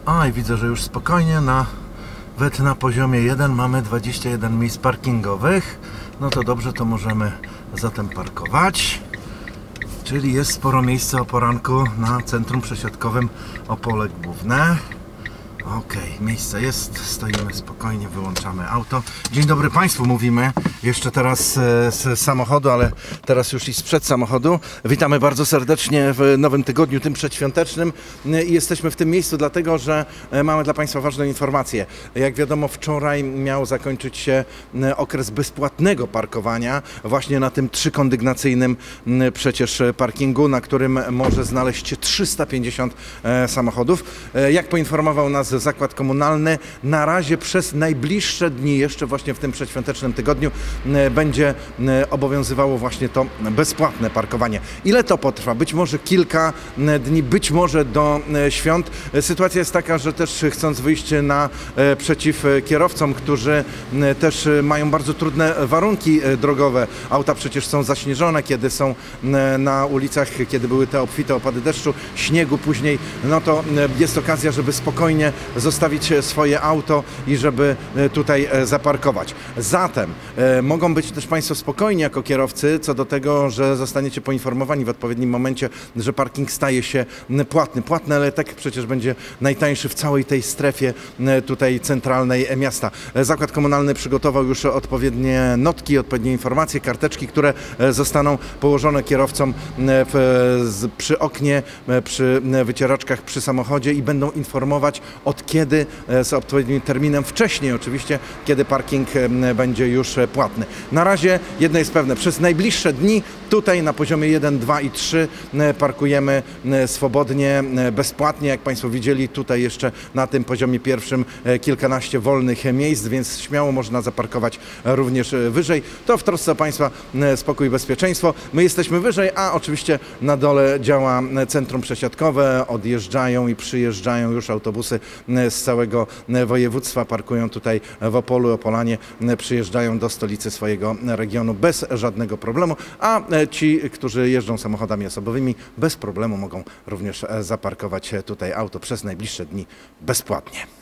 A i widzę, że już spokojnie nawet na poziomie 1 mamy 21 miejsc parkingowych. No to dobrze, to możemy zatem parkować. Czyli jest sporo miejsca o poranku na centrum przesiadkowym Opole Główne. Ok, miejsce jest, stoimy spokojnie, wyłączamy auto. Dzień dobry Państwu, mówimy jeszcze teraz z samochodu, ale teraz już i sprzed samochodu. Witamy bardzo serdecznie w nowym tygodniu, tym przedświątecznym. I jesteśmy w tym miejscu dlatego, że mamy dla Państwa ważną informację. Jak wiadomo, wczoraj miał zakończyć się okres bezpłatnego parkowania właśnie na tym trzykondygnacyjnym przecież parkingu, na którym może znaleźć się 350 samochodów. Jak poinformował nas Zakład Komunalny, na razie przez najbliższe dni, jeszcze właśnie w tym przedświątecznym tygodniu, będzie obowiązywało właśnie to bezpłatne parkowanie. Ile to potrwa? Być może kilka dni, być może do świąt. Sytuacja jest taka, że też chcąc wyjść naprzeciw kierowcom, którzy też mają bardzo trudne warunki drogowe. Auta przecież są zaśnieżone, kiedy są na ulicach, kiedy były te obfite opady deszczu, śniegu później, no to jest okazja, żeby spokojnie zostawić swoje auto i żeby tutaj zaparkować. Zatem mogą być też Państwo spokojni jako kierowcy co do tego, że zostaniecie poinformowani w odpowiednim momencie, że parking staje się płatny. Płatny, ale tak przecież będzie najtańszy w całej tej strefie tutaj centralnej miasta. Zakład Komunalny przygotował już odpowiednie notki, odpowiednie informacje, karteczki, które zostaną położone kierowcom przy oknie, przy wycieraczkach, przy samochodzie i będą informować, od kiedy, z odpowiednim terminem, wcześniej oczywiście, kiedy parking będzie już płatny. Na razie jedno jest pewne, przez najbliższe dni tutaj na poziomie 1, 2 i 3 parkujemy swobodnie, bezpłatnie. Jak Państwo widzieli, tutaj jeszcze na tym poziomie pierwszym kilkanaście wolnych miejsc, więc śmiało można zaparkować również wyżej. To w trosce o Państwa spokój i bezpieczeństwo. My jesteśmy wyżej, a oczywiście na dole działa centrum przesiadkowe. Odjeżdżają i przyjeżdżają już autobusy z całego województwa, parkują tutaj w Opolu, Opolanie, przyjeżdżają do stolicy swojego regionu bez żadnego problemu, a ci, którzy jeżdżą samochodami osobowymi, bez problemu mogą również zaparkować tutaj auto przez najbliższe dni bezpłatnie.